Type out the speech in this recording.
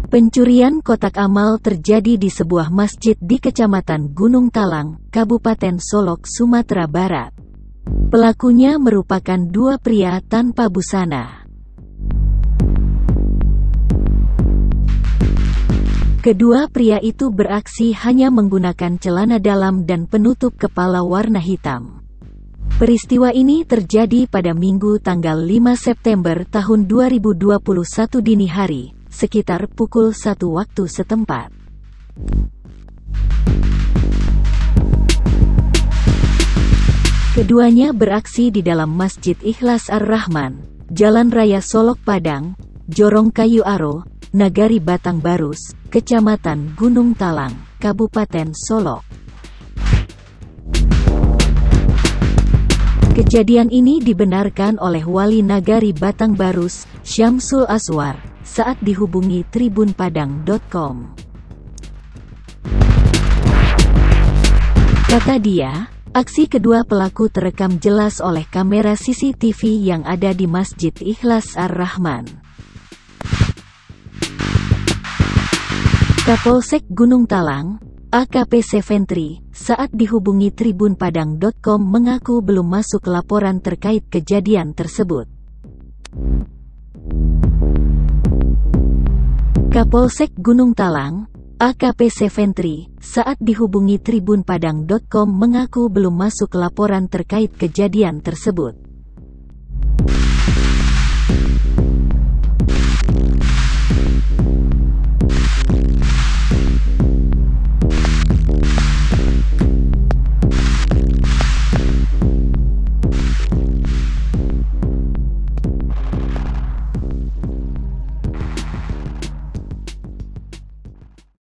Pencurian kotak amal terjadi di sebuah masjid di Kecamatan Gunung Talang, Kabupaten Solok, Sumatera Barat. Pelakunya merupakan dua pria tanpa busana. Kedua pria itu beraksi hanya menggunakan celana dalam dan penutup kepala warna hitam. Peristiwa ini terjadi pada Minggu tanggal 5 September tahun 2021 dini hari, sekitar pukul 1 waktu setempat. Keduanya beraksi di dalam Masjid Ikhlas Ar-Rahman, Jalan Raya Solok Padang, Jorong Kayu Aro, Nagari Batang Barus, Kecamatan Gunung Talang, Kabupaten Solok. Kejadian ini dibenarkan oleh Wali Nagari Batang Barus, Syamsul Aswar, saat dihubungi tribunpadang.com. Kata dia, aksi kedua pelaku terekam jelas oleh kamera CCTV yang ada di Masjid Ikhlas Ar-Rahman. Kapolsek Gunung Talang, AKP Seventri, saat dihubungi tribunpadang.com mengaku belum masuk laporan terkait kejadian tersebut. Kapolsek Gunung Talang, AKP Seventri, saat dihubungi tribunpadang.com mengaku belum masuk laporan terkait kejadian tersebut.